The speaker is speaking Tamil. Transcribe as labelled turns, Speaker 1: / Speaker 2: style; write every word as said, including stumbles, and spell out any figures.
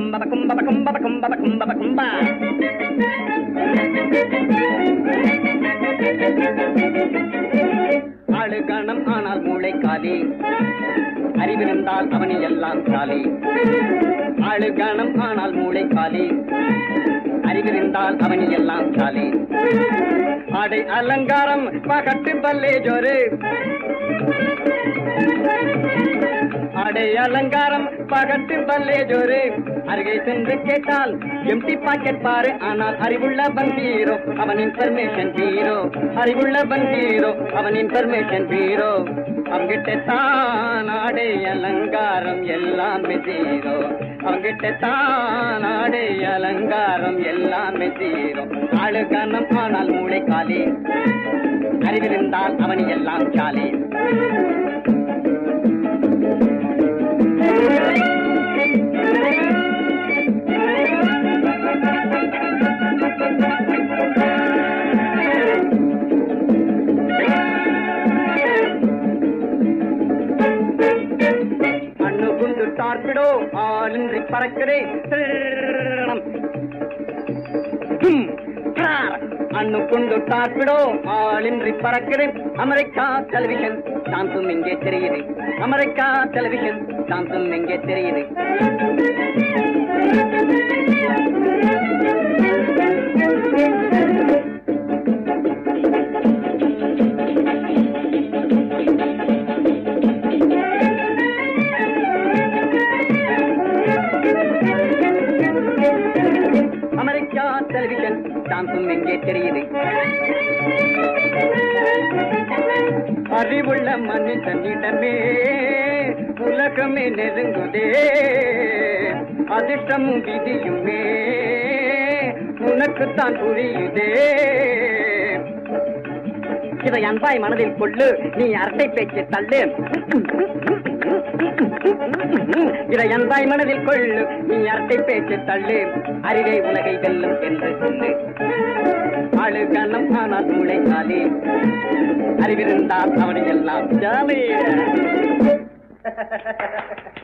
Speaker 1: கும்பப கும்பப கும்பப கும்பப கும்பப கும்பா. ஆளு கணம் ஆனால் மூளை காலி, அறிவிருந்தால் அவனில் எல்லாம் சாலி. ஆளு கணம் ஆனால் மூளை காலி, அறிவிருந்தால் அவனில் எல்லாம் சாலி. ஆடை அலங்காரம் பகட்டு பல்லே ஜோரு, ஆடை அலங்காரம் பகட்டு பல்லே ஜோரு. அருகே சென்று கேட்டால் எம்டி பாக்கெட் பாரு, ஆனால் அறிவுள்ள பங்கீரோ அவன் இன்ஃபர்மேஷன் பீரோ. அறிவுள்ள பங்கீரோ அவன் இன்ஃபர்மேஷன் பீரோ. அவங்கிட்ட தான் ஆடை அலங்காரம் எல்லாமே ஜீரோ. அவங்கிட்ட தான் ஆடை அலங்காரம் எல்லாமே ஜீரோ. ஆளு கனம் ஆனால் மூளை காலி, அறிவிருந்தால் அவனி எல்லாம் சாலி. அண்ணு குண்டு டார்பிடோ ஆளின்றி பறக்கிறேன். அண்ணு குண்டு டார்பிடோ ஆளின்றி பறக்கிறேன். அமெரிக்கா டெலிவிஷன் சாந்தும் இங்கே தெரியுது. அமெரிக்கா டெலிவிஷன் சாந்தும் இங்கே தெரியுது. அமெரிக்கா டெலிவிஷன் சாந்தும் இங்கே தெரியுது. அறிவுள்ள மனிதனிடமே உலகமே நெருங்குதே. அதிர்ஷ்டமும் விதியுமே உனக்குத்தான் புரியுதே. இதை அன்பாய் மனதில் கொள்ளு, நீ அரட்டை பேச்சு தள்ளு. இதை அன்பாய் மனதில் கொள்ளு, நீ அரட்டை பேச்சு தள்ளு. அறிவை உலகை வெல்லும் என்று சொல்லு. ஆளு கண்ணம் ஆனால் மூளை காலி, அறிவிருந்தால் அவனை எல்லாம் ஜாலி.